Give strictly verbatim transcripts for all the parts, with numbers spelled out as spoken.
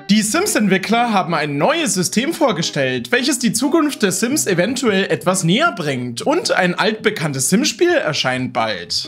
Die Sims-Entwickler haben ein neues System vorgestellt, welches die Zukunft der Sims eventuell etwas näher bringt, und ein altbekanntes Sim-Spiel erscheint bald.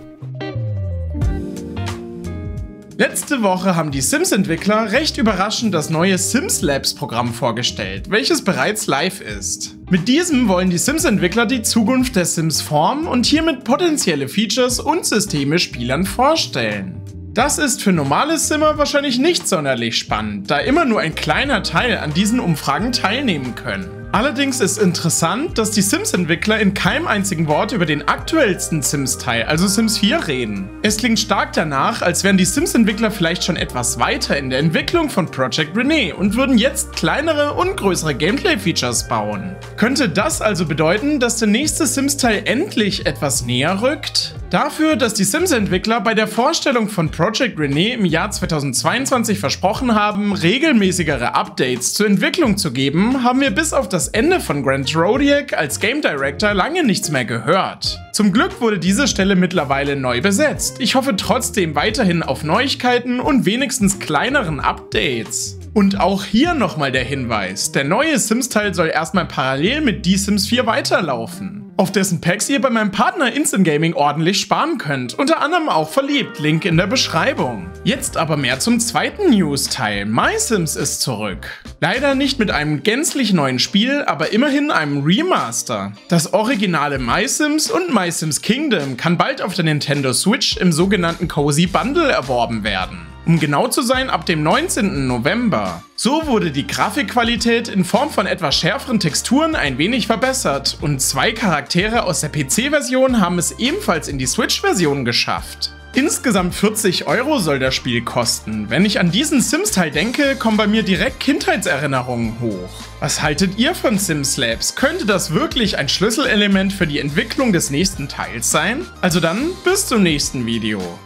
Letzte Woche haben die Sims-Entwickler recht überraschend das neue Sims Labs-Programm vorgestellt, welches bereits live ist. Mit diesem wollen die Sims-Entwickler die Zukunft der Sims formen und hiermit potenzielle Features und Systeme Spielern vorstellen. Das ist für normale Simmer wahrscheinlich nicht sonderlich spannend, da immer nur ein kleiner Teil an diesen Umfragen teilnehmen können. Allerdings ist interessant, dass die Sims-Entwickler in keinem einzigen Wort über den aktuellsten Sims-Teil, also Sims vier, reden. Es klingt stark danach, als wären die Sims-Entwickler vielleicht schon etwas weiter in der Entwicklung von Project Rene und würden jetzt kleinere und größere Gameplay-Features bauen. Könnte das also bedeuten, dass der nächste Sims-Teil endlich etwas näher rückt? Dafür, dass die Sims-Entwickler bei der Vorstellung von Project Rene im Jahr zweitausendzweiundzwanzig versprochen haben, regelmäßigere Updates zur Entwicklung zu geben, haben wir bis auf das Ende von Grant Rodiak als Game Director lange nichts mehr gehört. Zum Glück wurde diese Stelle mittlerweile neu besetzt. Ich hoffe trotzdem weiterhin auf Neuigkeiten und wenigstens kleineren Updates. Und auch hier nochmal der Hinweis, der neue Sims-Teil soll erstmal parallel mit Die Sims vier weiterlaufen, auf dessen Packs ihr bei meinem Partner Instant Gaming ordentlich sparen könnt, unter anderem auch verliebt, Link in der Beschreibung. Jetzt aber mehr zum zweiten News-Teil, MySims ist zurück. Leider nicht mit einem gänzlich neuen Spiel, aber immerhin einem Remaster. Das originale MySims und MySims Kingdom kann bald auf der Nintendo Switch im sogenannten Cozy Bundle erworben werden. Um genau zu sein, ab dem neunzehnten November. So wurde die Grafikqualität in Form von etwas schärferen Texturen ein wenig verbessert und zwei Charaktere aus der P C-Version haben es ebenfalls in die Switch-Version geschafft. Insgesamt vierzig Euro soll das Spiel kosten. Wenn ich an diesen Sims-Teil denke, kommen bei mir direkt Kindheitserinnerungen hoch. Was haltet ihr von Sims Labs? Könnte das wirklich ein Schlüsselelement für die Entwicklung des nächsten Teils sein? Also dann, bis zum nächsten Video.